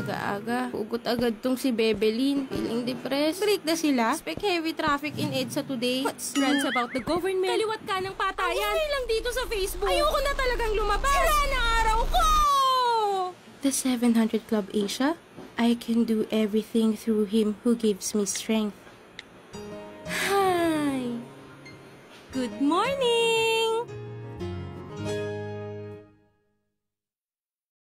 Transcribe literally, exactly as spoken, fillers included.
aga-aga. Ugot agad tong si Bebelin. Feeling depressed. Break na sila. Expect heavy traffic in EDSA today. What's trends about the government? Kaliwat ka ng patayan. Ang lang dito sa Facebook. Ayoko na talagang lumabas. Sira na araw ko! The seven hundred Club Asia. I can do everything through him who gives me strength. Hi! Good morning!